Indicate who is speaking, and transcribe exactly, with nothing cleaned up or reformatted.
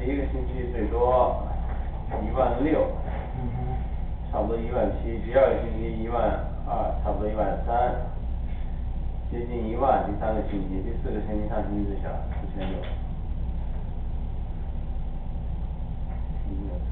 Speaker 1: 第一个星期最多一万六，
Speaker 2: 嗯
Speaker 1: 差不多一万七，第二个星期一万二，差不多一万三，接近一万，第三个星期，第四个星期上星期最小四千六。一个